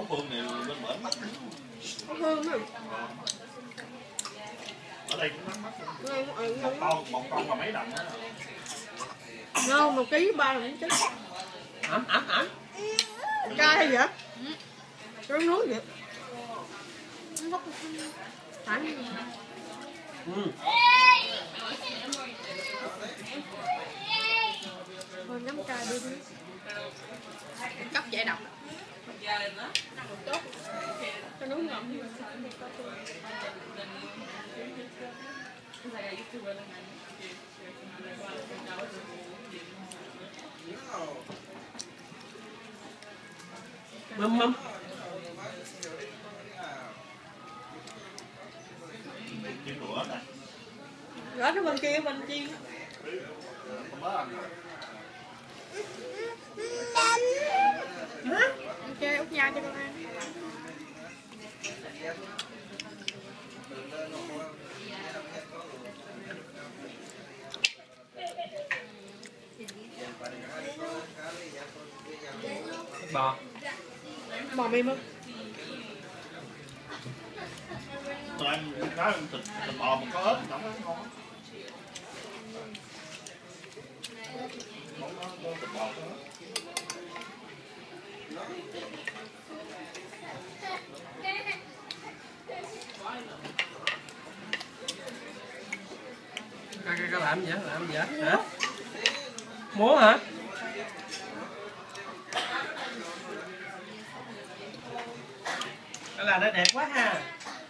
hương này bên bển mắc. Có hương không? Ở đây cũng mắc một con mà mấy đồng đó. Ngon, 1 kg 3 đồng chứ. Cay hay vậy? Cái nước vậy? Phải. Thôi nhắm cay đi. Cấp giải độc. Tốt. Cái nước ngọt. Mâm. Chiên đũa nè. Gõ cái bên kia bên chiên. Ok, út nha cho con ăn. Bò. Bò mềm không? Tôi ăn cái thịt bò mà có ớt không có ngon. Thịt bò có ớt. Cái làm gì vậy? Làm gì vậy? Hả? Múa hả? Cái là nó đẹp quá ha.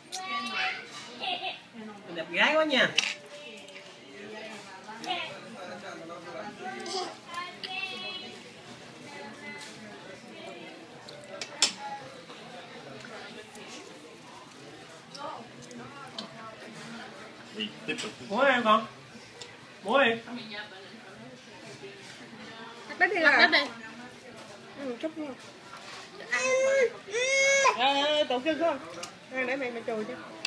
Đẹp gái quá nha. Đi tiếp tục. Múa em con. Múa em. Cắt đất đi Cắt đất đi. Chút nha. Tổ kêu không? Để mẹ chùi cho.